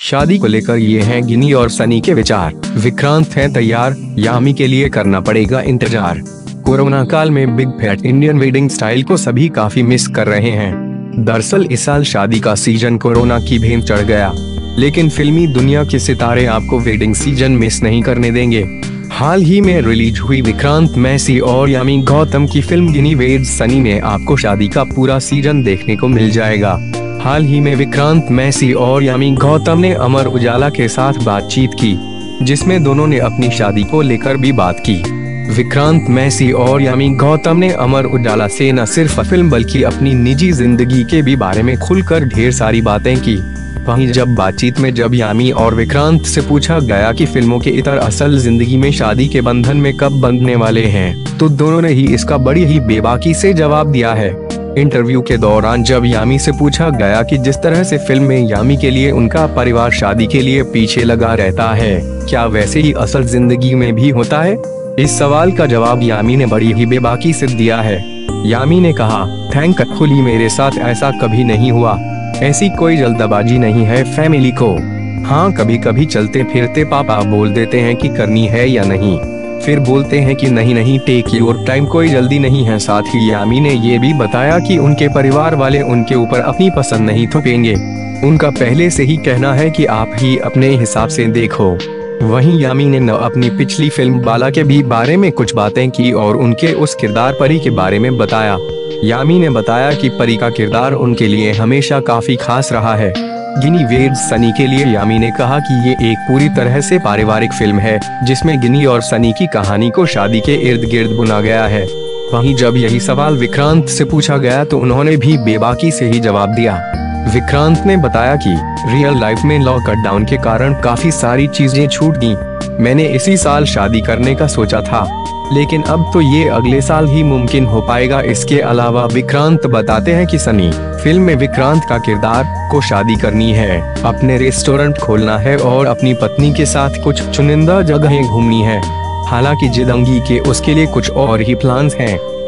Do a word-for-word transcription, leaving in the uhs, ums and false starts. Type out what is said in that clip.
शादी को लेकर ये हैं गिनी और सनी के विचार। विक्रांत हैं तैयार, यामी के लिए करना पड़ेगा इंतजार। कोरोना काल में big fat Indian wedding style को सभी काफी मिस कर रहे हैं। दरअसल इस साल शादी का सीजन कोरोना की भेंट चढ़ गया, लेकिन फिल्मी दुनिया के सितारे आपको वेडिंग सीजन मिस नहीं करने देंगे। हाल ही में रिलीज हुई विक्रांत मैसी और यामी गौतम की फिल्म गिनी वेड सनी में आपको शादी का पूरा सीजन देखने को मिल जाएगा। हाल ही में विक्रांत मैसी और यामी गौतम ने अमर उजाला के साथ बातचीत की, जिसमें दोनों ने अपनी शादी को लेकर भी बात की। विक्रांत मैसी और यामी गौतम ने अमर उजाला से न सिर्फ फिल्म बल्कि अपनी निजी जिंदगी के भी बारे में खुलकर ढेर सारी बातें की। वहीं जब बातचीत में जब यामी और विक्रांत से पूछा गया कि फिल्मों के इतर असल जिंदगी में शादी के बंधन में कब बंधने वाले हैं, तो दोनों ने ही इसका बड़ी ही बेबाकी से जवाब दिया है। इंटरव्यू के दौरान जब यामी से पूछा गया कि जिस तरह से फिल्म में यामी के लिए उनका परिवार शादी के लिए पीछे लगा रहता है, क्या वैसे ही असल जिंदगी में भी होता है, इस सवाल का जवाब यामी ने बड़ी ही बेबाकी से दिया है। यामी ने कहा, थैंकफुली मेरे साथ ऐसा कभी नहीं हुआ। ऐसी कोई जल्दबाजी नहीं है फैमिली को। हाँ, कभी कभी चलते फिरते पापा बोल देते हैं कि करनी है या नहीं, फिर बोलते हैं कि नहीं नहीं टेक योर टाइम, कोई जल्दी नहीं है। साथ ही यामी ने ये भी बताया कि उनके परिवार वाले उनके ऊपर अपनी पसंद नहीं थोपेंगे। उनका पहले से ही कहना है कि आप ही अपने हिसाब से देखो। वहीं यामी ने न अपनी पिछली फिल्म बाला के भी बारे में कुछ बातें की और उनके उस किरदार परी के बारे में बताया। यामी ने बताया कि परी का किरदार उनके लिए हमेशा काफी खास रहा है। गिनी वेड सनी के लिए यामी ने कहा कि ये एक पूरी तरह से पारिवारिक फिल्म है, जिसमें गिनी और सनी की कहानी को शादी के इर्द गिर्द बुना गया है। वहीं जब यही सवाल विक्रांत से पूछा गया तो उन्होंने भी बेबाकी से ही जवाब दिया। विक्रांत ने बताया कि रियल लाइफ में लॉकडाउन के कारण काफी सारी चीजें छूट गईं। मैंने इसी साल शादी करने का सोचा था, लेकिन अब तो ये अगले साल ही मुमकिन हो पाएगा। इसके अलावा विक्रांत बताते हैं कि सनी फिल्म में विक्रांत का किरदार को शादी करनी है, अपने रेस्टोरेंट खोलना है और अपनी पत्नी के साथ कुछ चुनिंदा जगहें घूमनी है। हालांकि जिदंगी के उसके लिए कुछ और ही प्लान्स हैं।